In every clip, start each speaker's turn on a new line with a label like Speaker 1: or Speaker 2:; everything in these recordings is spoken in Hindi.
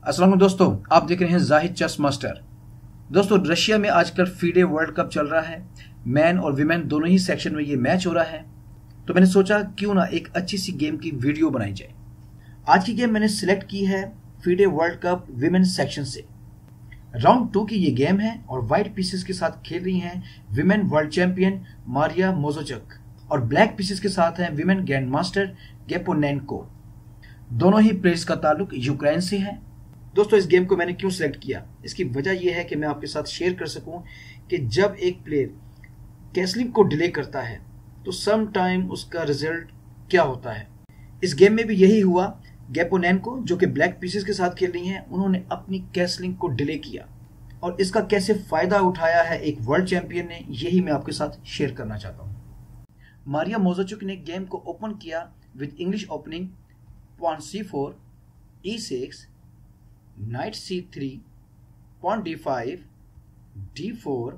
Speaker 1: अस्सलाम वालेकुम दोस्तों, आप देख रहे हैं जाहिद चेस मास्टर। दोस्तों, रशिया में आजकल फीडे वर्ल्ड कप चल रहा है। मैन और विमेन दोनों ही सेक्शन में ये मैच हो रहा है। तो मैंने सोचा क्यों ना एक अच्छी सी गेम की वीडियो बनाई जाए। आज की गेम मैंने सिलेक्ट की है FIDE world cup women section से। राउंड 2 की ये गेम है और व्हाइट पीसेस के साथ खेल रही हैं women world champion Mariya Muzychuk और ब्लैक पीसेस के साथ हैं विमेन ग्रैंड मास्टर गेपोनेंको। दोनों ही प्लेयर्स का ताल्लुक यूक्रेन से है। दोस्तों, इस गेम को मैंने क्यों सिलेक्ट किया, इसकी वजह यह है कि मैं आपके साथ शेयर कर सकूं कि जब एक प्लेयर कैसलिंग को डिले करता है तो सम टाइम उसका रिजल्ट क्या होता है। इस गेम में भी यही हुआ। गेपोनेंको जो कि ब्लैक पीसेस के साथ खेल रही हैं, उन्होंने अपनी कैसलिंग को डिले किया और इसका कैसे फायदा उठाया है एक वर्ल्ड चैंपियन ने, यही मैं आपके साथ शेयर करना चाहता हूं। मारिया मोजोचुक ने गेम को ओपन किया with English opening pawn c4, e6, knight c3, pawn d5, d4,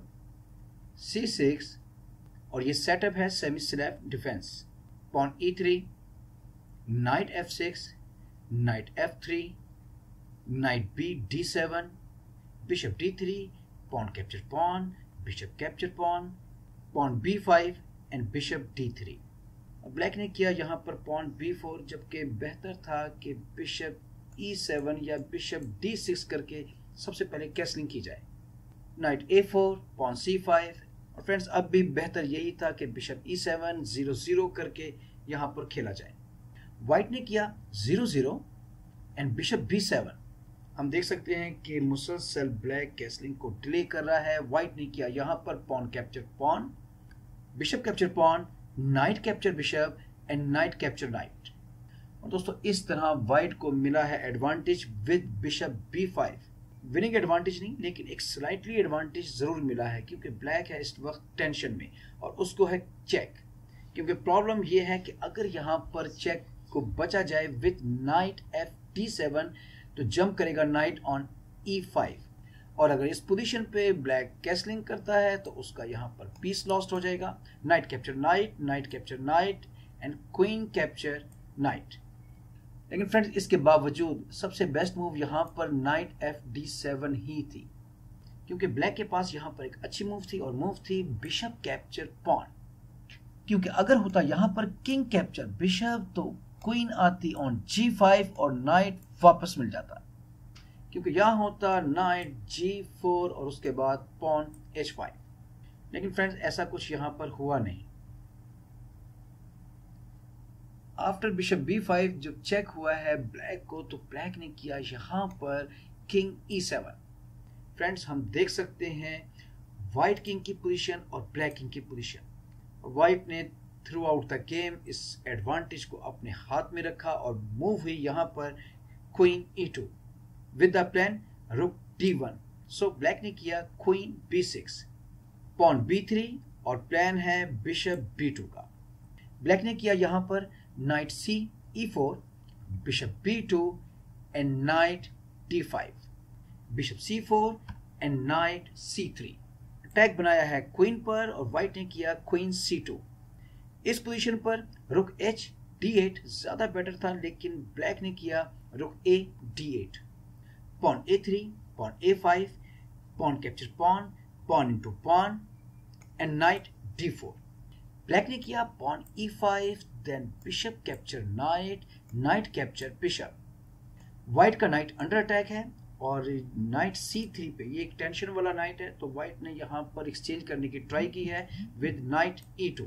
Speaker 1: c6 और ये सेटअप है semi Slav defence. Pawn e3, knight f6, knight f3, knight b d7, bishop d3, pawn capture pawn, bishop capture pawn, pawn b5 and bishop d3। Black ने किया यहाँ पर पॉन b4, जबकि बेहतर था कि बिशप e7 या बिशप d6 करके सबसे पहले कैसलिंग की जाए। नाइट a4, पॉन c5 और फ्रेंड्स अब भी बेहतर यही था कि बिशप e7 0-0 करके यहाँ पर खेला जाए। व्हाइट ने किया 0-0 एंड बिशप b7। हम देख सकते हैं कि मुसलसल ब्लैक कैसलिंग को डिले कर रहा है। व्हाइट ने किया यहाँ पर pawn capture pawn, bishop capture pawn, knight capture bishop and knight capture knight. और दोस्तों, इस तरह व्हाइट को मिला है advantage with bishop b5। Winning advantage नहीं, लेकिन एक स्लाइटली एडवांटेज जरूर मिला है क्योंकि ब्लैक है इस वक्त टेंशन में और उसको है चेक। क्योंकि प्रॉब्लम यह है कि अगर यहाँ पर चेक को बचा जाए विद नाइट f d7 तो जंप करेगा नाइट ऑन e5 और अगर इस पोजीशन पे ब्लैक कैसलिंग करता है तो उसका यहाँ पर पीस लॉस्ट हो जाएगा। Knight capture knight, knight capture knight and queen capture knight. लेकिन फ्रेंड्स, इसके बावजूद सबसे बेस्ट मूव यहाँ पर नाइट fd7 ही थी क्योंकि ब्लैक के पास यहाँ पर एक अच्छी मूव थी और मूव थी बिशप कैप्चर पॉन। क्योंकि अगर होता यहाँ पर किंग कैप्चर बिशप तो क्वीन आती ऑन g5 और नाइट वापस मिल जाता, क्योंकि यहां होता नाइट g4 और उसके बाद पॉन h5। लेकिन फ्रेंड्स, ऐसा कुछ यहां पर हुआ नहीं। आफ्टर बिशप b5 जब चेक हुआ है ब्लैक को तो ब्लैक ने किया यहां पर किंग e7। फ्रेंड्स, हम देख सकते हैं व्हाइट किंग की पोजीशन और ब्लैक किंग की पोजीशन। व्हाइट ने थ्रू आउट द गेम इस एडवांटेज को अपने हाथ में रखा और मूव हुई यहां पर queen e2 with the plan रुक d1। सो ब्लैक ने किया क्वीन b6, पॉन b3 और प्लान है बिशप b2 का। ब्लैक ने किया यहां पर knight c e4, bishop b2 and knight d5, bishop c4 and knight c3। Attack बनाया है क्वीन पर और व्हाइट ने किया क्वीन c2। इस पोजीशन पर रुक h d8 ज्यादा बेटर था, लेकिन ब्लैक ने किया rook a d8, pawn a3, pawn a5, pawn capture pawn, pawn into pawn and knight d4। Black ने किया pawn e5, then bishop capture knight, knight capture bishop. White का नाइट अंडर अटैक है और नाइट c3 पे ये एक टेंशन वाला नाइट है, तो व्हाइट ने यहां पर एक्सचेंज करने की ट्राई की है विद नाइट e2।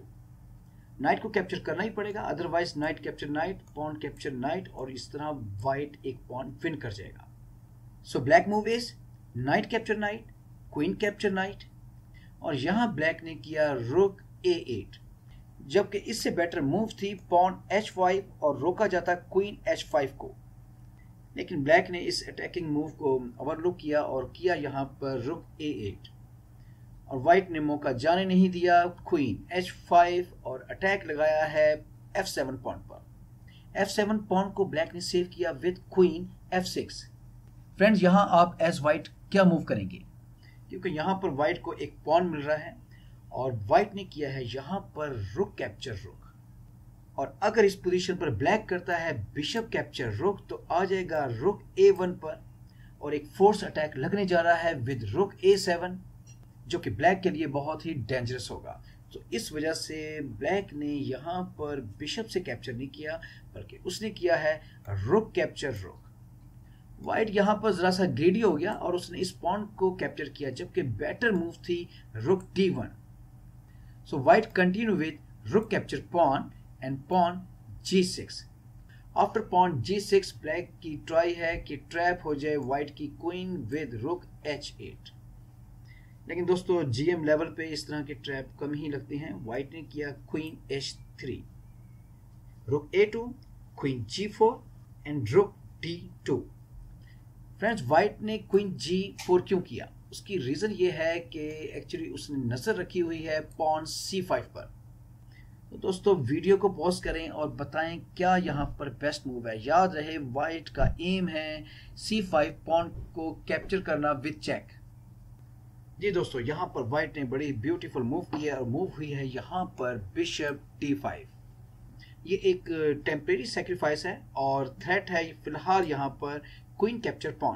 Speaker 1: नाइट को कैप्चर करना ही पड़ेगा, otherwise knight capture knight, pawn capture knight और इस तरह व्हाइट एक पॉन विन कर जाएगा। So black move is knight capture knight, queen capture knight और यहां ब्लैक ने किया रुक a8, जबकि इससे बेटर मूव थी पॉन h5 और रोका जाता क्वीन h5 को। लेकिन ब्लैक ने इस अटैकिंग मूव को ओवरलुक किया और किया यहां पर रुक a8 और व्हाइट ने मौका जाने नहीं दिया क्वीन h5 और अटैक लगाया है f7 पॉन पर। f7 पॉन को ब्लैक ने सेव किया विद क्वीन f6। फ्रेंड्स, यहां आप एज व्हाइट क्या मूव करेंगे, क्योंकि यहां पर व्हाइट को एक पॉन मिल रहा है और व्हाइट ने किया है यहां पर रुक कैप्चर रुक और अगर इस पोजीशन पर ब्लैक करता है बिशप कैप्चर रुक तो आ जाएगा रुक a1 पर और एक फोर्स अटैक लगने जा रहा है विद रुक A7, जो कि ब्लैक के लिए बहुत ही डेंजरस होगा। तो इस वजह से ब्लैक ने यहाँ पर बिशप से कैप्चर नहीं किया, बल्कि उसने किया है रुक कैप्चर रुक। व्हाइट यहाँ पर जरा सा ग्रेडी हो गया और उसने इस पॉन को कैप्चर किया, जबकि बेटर मूव थी rook D1। So white continue with rook capture pawn and pawn G6। After pawn G6 black की ट्राई है कि ट्रैप हो जाए व्हाइट की क्वीन विद रुक H8। लेकिन दोस्तों GM लेवल पे इस तरह के ट्रैप कम ही लगते हैं। व्हाइट ने किया क्वीन H3, रुक A2, क्वीन G4 एंड रुक D2। फ्रेंड्स, व्हाइट ने क्वीन G4 क्यों किया? उसकी रीजन ये है कि एक्चुअली उसने नजर रखी हुई है पॉन C5 पर। तो दोस्तों वीडियो को पॉज करें और बताएं क्या यहाँ पर बेस्ट मूव है। याद रहे व्हाइट का एम है C5 पॉन को कैप्चर करना विद चेक। जी दोस्तों, यहाँ पर व्हाइट ने बड़ी ब्यूटीफुल मूव की है और मूव हुई है यहाँ पर बिशप D5। ये एक टेम्परेरी सेक्रीफाइस है और थ्रेट है फिलहाल यहाँ पर क्वीन कैप्चर पॉन।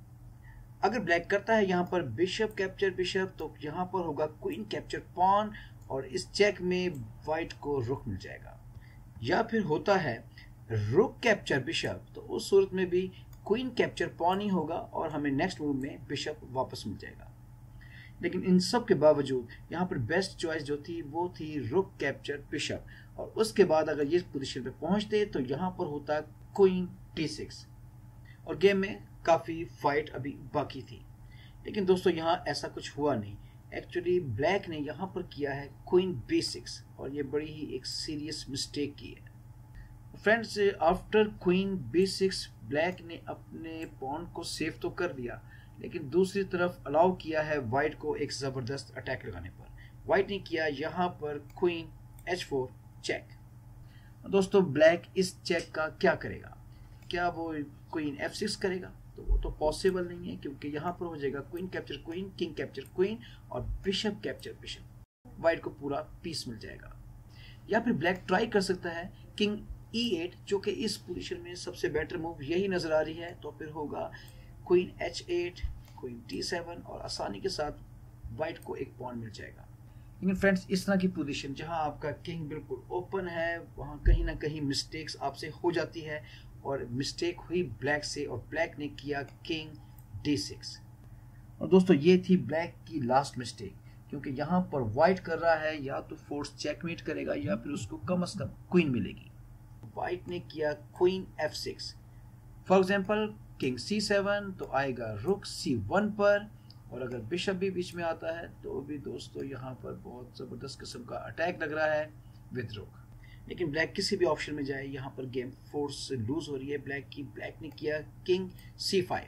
Speaker 1: अगर ब्लैक करता है यहाँ पर बिशप कैप्चर बिशप, तो यहाँ पर होगा क्वीन कैप्चर पॉन और इस चेक में व्हाइट को रुक मिल जाएगा। या फिर होता है रुक कैप्चर बिशप, तो उस सूरत में भी क्वीन कैप्चर पॉन ही होगा और हमें नेक्स्ट मूव में बिशप वापस मिल जाएगा। लेकिन इन सब के बावजूद यहाँ पर बेस्ट चॉइस जो थी वो थी रुक कैप्चर बिशप, और उसके बाद अगर ये पोजीशन पे पहुंचते तो यहाँ पर होता क्वीन D6 और गेम में काफी फाइट अभी बाकी थी। लेकिन दोस्तों यहाँ ऐसा कुछ हुआ नहीं। एक्चुअली ब्लैक ने यहाँ पर किया है क्वीन B6 और ये बड़ी ही एक सीरियस मिस्टेक की है। Friends, after queen B6 black ने अपने पॉन को सेव तो कर लिया, लेकिन दूसरी तरफ अलाउ किया है व्हाइट को एक जबरदस्त अटैक लगाने पर। व्हाइट ने किया यहाँ पर क्वीन H4 चेक। दोस्तों ब्लैक इस चेक का क्या करेगा? क्या वो क्वीन F6 करेगा? तो वो तो पॉसिबल नहीं है, क्योंकि यहाँ पर हो जाएगा queen capture queen, king capture queen और बिशप कैप्चर बिशप। व्हाइट को पूरा पीस मिल जाएगा। या फिर ब्लैक ट्राई कर सकता है किंग E8, जो कि इस पोजीशन में सबसे बेटर मूव यही नजर आ रही है। तो फिर होगा क्वीन H8, क्वीन D7 और आसानी के साथ व्हाइट को एक पॉन मिल जाएगा। लेकिन फ्रेंड्स, इस तरह की पोजीशन जहां आपका किंग बिल्कुल ओपन है, वहां कहीं ना कहीं मिस्टेक्स आपसे हो जाती है और मिस्टेक हुई ब्लैक से और ब्लैक ने किया किंग D6। और दोस्तों ये थी ब्लैक की लास्ट मिस्टेक, क्योंकि यहाँ पर व्हाइट कर रहा है या तो फोर्स चेकमेट करेगा या फिर उसको कम से कम क्वीन मिलेगी। व्हाइट ने किया queen F6। For example king C7 तो आएगा रुक C1 पर, और अगर बिशप भी बीच में आता है तो भी दोस्तों यहाँ पर बहुत जबरदस्त किस्म का अटैक लग रहा है विद रुक। लेकिन ब्लैक किसी भी ऑप्शन में जाए, यहाँ पर गेम फोर्स लूज हो रही है ब्लैक की। ब्लैक ने किया किंग C5।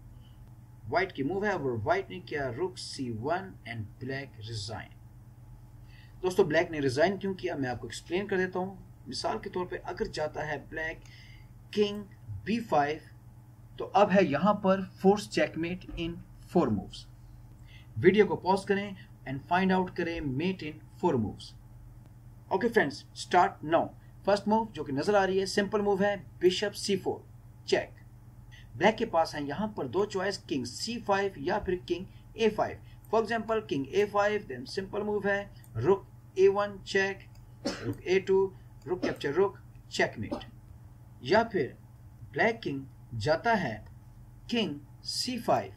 Speaker 1: व्हाइट की मूव है और व्हाइट ने किया rook C1 and black resign. दोस्तों ब्लैक ने रिजाइन क्यों किया मैं आपको एक्सप्लेन कर देता हूँ। मिसाल के तौर पे अगर जाता है ब्लैक किंग B5, तो अब है यहाँ पर force checkmate in 4 moves. Video को पॉज करें एंड फाइंड आउट करें mate in 4 moves. Okay friends, start now. First move जो कि नजर आ रही है सिंपल मूव है बिशप C4 चेक। ब्लैक के पास है यहाँ पर 2 चॉइस, किंग C5 या फिर king A5। For example king A5, then simple move है रुक A1 चेक, रुक A2, रुक कैप्चर रुक चेकमेट। या फिर ब्लैक किंग जाता है किंग C5,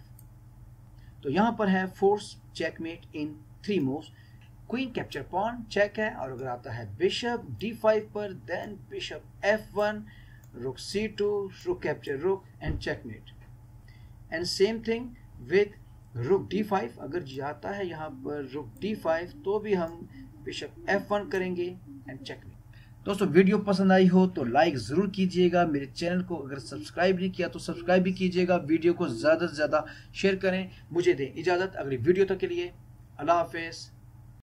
Speaker 1: तो यहां पर है force checkmate in 3 moves. Queen capture pawn check है, और अगर आता है बिशप D5 पर, देन बिशप F1, रुक C2, rook capture rook and checkmate. And same thing with rook D5। अगर जाता है यहाँ पर रुक D5 तो भी हम बिशप F1 करेंगे एंड चेकमेट। दोस्तों वीडियो पसंद आई हो तो लाइक जरूर कीजिएगा। मेरे चैनल को अगर सब्सक्राइब नहीं किया तो सब्सक्राइब भी कीजिएगा। वीडियो को ज्यादा से ज्यादा शेयर करें। मुझे दें इजाजत अगली वीडियो तक के लिए। अल्लाह हाफिज।